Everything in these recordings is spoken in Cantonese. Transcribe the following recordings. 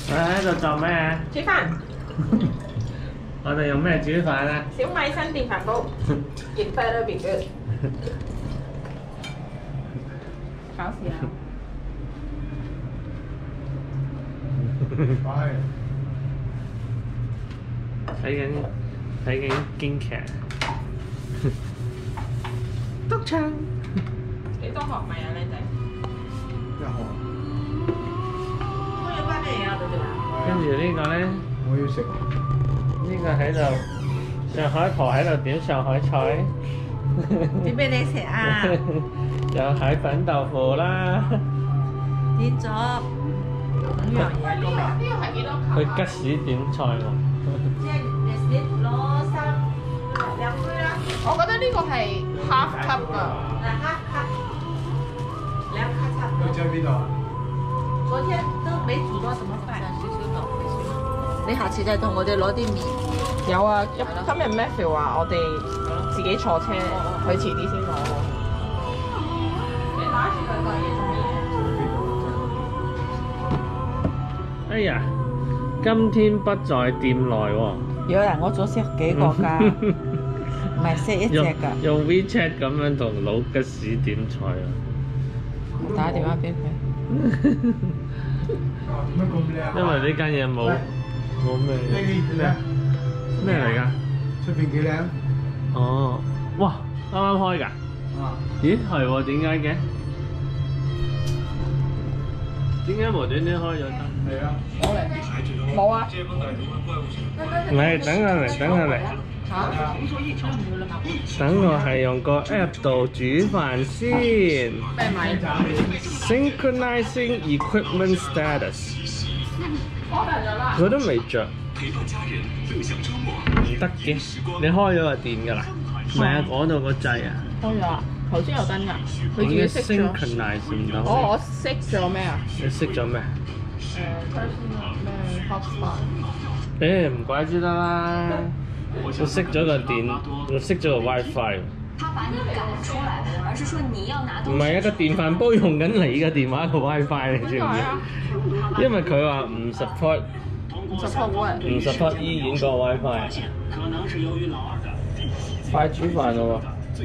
喺度做咩啊？ 煮飯。 我哋用咩煮飯啊？ 小米新電飯煲，It better be good。搞事啊！ 睇緊京劇，督唱。 幾多學米啊，靚仔？ 一學。 我要翻咩嘢啊？對吧？ 跟住呢個咧， 我要食。 呢個喺度，上海婆喺度點上海菜。 點俾你食啊？ 有蟹粉豆腐啦。 點咗5樣嘢個名。 呢個係幾多球？ 佢吉士點菜喎。 即係你攞2杯啦。 我覺得呢個係 half cup 㗎。 half cup，2卡差不多。 在邊度啊？ 昨天都沒煮到什麼飯，少少豆腐。你下次再同我哋攞啲麵。 有啊，今日 Matthew 話我哋自己坐車，佢遲啲先攞。你打住兩個嘢做咩？ 哎呀，今天不在店內喎。 有人我咗識幾個㗎，唔係識一隻㗎。 用 WeChat 咁樣同老吉士點菜啊！ 我打電話俾佢。 乜咁靚？ 因為呢間嘢冇咩嚟㗎？ 出邊幾靚？ 哦，哇，啱啱開㗎？ 啊！ 咦，係喎，點解嘅？點解無端端開咗燈？ 係啊。 攞嚟。冇啊。 唔係，等下嚟，等下嚟。等我係用個 app 度煮飯先。 咩米 ？Synchronizing equipment status。佢都未着。唔得嘅，你開咗個電㗎啦？唔係啊，嗰度個掣啊。 開咗啊！頭先有燈㗎，佢自己熄咗。 Synchronize 唔到。 哦，我熄咗咩啊？ 你熄咗咩 personal 咩 hotspot？ 唔怪之得啦。我熄咗個電，我熄咗個 WiFi。唔係啊，個電飯煲用緊你嘅電話個 WiFi，你知唔知？因為佢話唔 support。唔 support 醫院個 WiFi。快煮飯咯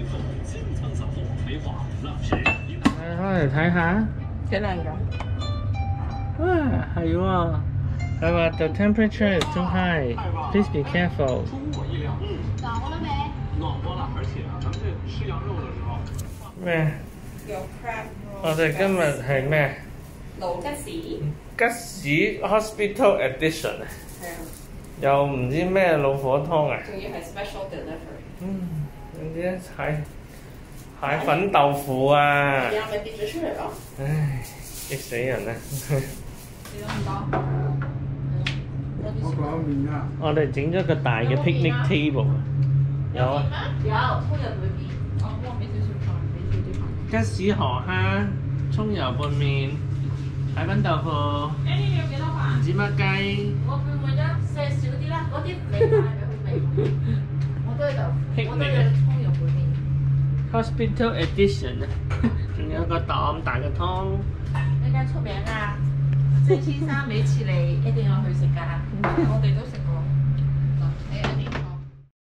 喎！開嚟睇下。 幾靚㗎？ 啊，係喎。佢話 the temperature is too high. Please be careful. 暖和了没？ 暖和了，而且啊，咱们这吃羊肉的时候。 咩？我哋今日係咩？ 老吉士。 吉士 Hospital Edition 啊。 係啊。 又唔知咩老火湯啊。 仲要係 special delivery。 總之蟹粉豆腐啊。 係啊，咪跌咗出嚟咯。 唉，激死人啦！ 你攞唔多？ 我講麵啊！ 我哋整咗個大嘅 picnic table 啊！有啊。 有，葱油拌麵。我幫我俾少少飯，俾少啲飯。 吉士河蝦、葱油拌麵、蟹粉豆腐。 你要幾多飯？ 唔知乜雞。 我會唔會得些少啲啦？嗰啲你買俾佢味。我都係豆腐，我都有葱油拌麵。 Hospital Edition 啊，仲有個咁大嘅湯。 呢間出名啊！即係先生每次嚟一定要去食㗎。